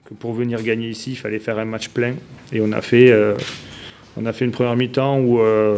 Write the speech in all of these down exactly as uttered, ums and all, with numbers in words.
que pour venir gagner ici, il fallait faire un match plein. Et on a fait, euh, on a fait une première mi-temps où, euh,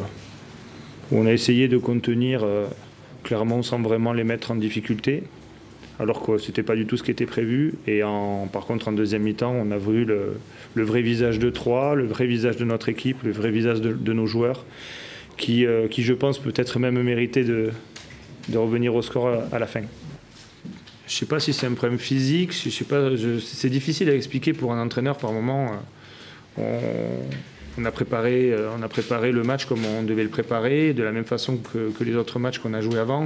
où on a essayé de contenir euh, clairement sans vraiment les mettre en difficulté. Alors que ce n'était pas du tout ce qui était prévu. Et en, par contre, en deuxième mi-temps, on a vu le, le vrai visage de Troyes, le vrai visage de notre équipe, le vrai visage de, de nos joueurs, qui, euh, qui, je pense, peut-être même méritait de, de revenir au score à, à la fin. Je ne sais pas si c'est un problème physique, je sais pas, je, c'est difficile à expliquer pour un entraîneur par moment. On, on, a préparé, on a préparé le match comme on devait le préparer, de la même façon que, que les autres matchs qu'on a joués avant.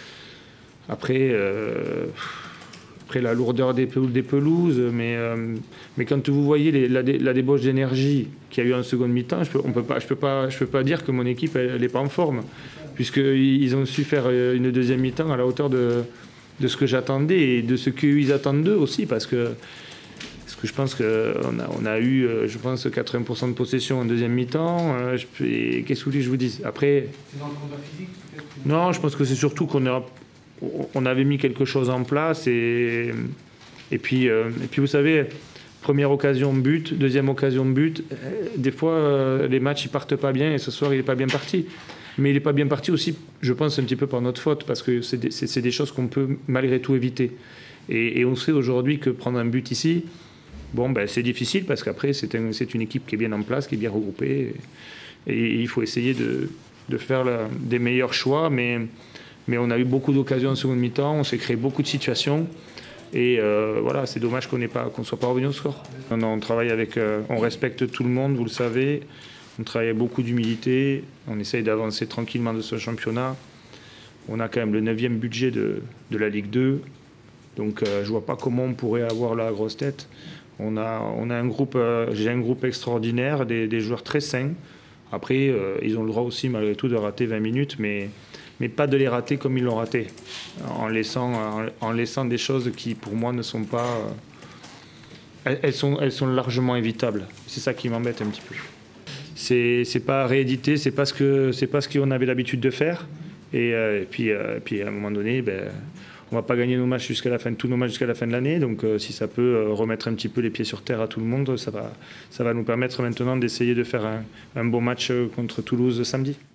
Après, euh, après la lourdeur des pelouses, mais, euh, mais quand vous voyez les, la, la débauche d'énergie qu'il y a eu en seconde mi-temps, je ne peux, peux, pas, je peux pas dire que mon équipe n'est pas en forme, puisqu'ils ont su faire une deuxième mi-temps à la hauteur de, de ce que j'attendais et de ce qu'ils attendent d'eux aussi, parce que, parce que je pense qu'on a, on a eu, je pense, quatre-vingts pour cent de possession en deuxième mi-temps. Qu'est-ce que vous voulez que je vous dise après? C'est dans le combat physique peut-être? Non, je pense que c'est surtout qu'on a... On avait mis quelque chose en place et, et, puis, euh, et puis vous savez, première occasion de but, deuxième occasion de but, des fois euh, les matchs ils partent pas bien et ce soir il n'est pas bien parti. Mais il n'est pas bien parti aussi, je pense, un petit peu par notre faute parce que c'est des, c'est des choses qu'on peut malgré tout éviter. Et, et on sait aujourd'hui que prendre un but ici, bon, ben, c'est difficile parce qu'après c'est un, c'est une équipe qui est bien en place, qui est bien regroupée et, et il faut essayer de, de faire la, des meilleurs choix. Mais, Mais on a eu beaucoup d'occasions en seconde mi-temps, on s'est créé beaucoup de situations. Et euh, voilà, c'est dommage qu'on ne soit pas revenu au score. Non, non, on travaille avec, euh, on respecte tout le monde, vous le savez. On travaille avec beaucoup d'humilité. On essaye d'avancer tranquillement de ce championnat. On a quand même le neuvième budget de, de la Ligue deux. Donc euh, je ne vois pas comment on pourrait avoir la grosse tête. On a, on a un groupe, euh, j'ai un groupe extraordinaire, des, des joueurs très sains. Après, euh, ils ont le droit aussi, malgré tout, de rater vingt minutes, mais, mais pas de les rater comme ils l'ont raté, en laissant, en, en laissant des choses qui, pour moi, ne sont pas... Euh, elles, sont, elles sont largement évitables. C'est ça qui m'embête un petit peu. C'est, c'est pas réédité, c'est pas ce que, c'est pas ce qu'on avait l'habitude de faire. Et, euh, et, puis, euh, et puis, à un moment donné, ben, on va pas gagner nos matchs jusqu'à la fin, tous nos matchs jusqu'à la fin de l'année. Donc, euh, si ça peut euh, remettre un petit peu les pieds sur terre à tout le monde, ça va, ça va nous permettre maintenant d'essayer de faire un, un bon match contre Toulouse samedi.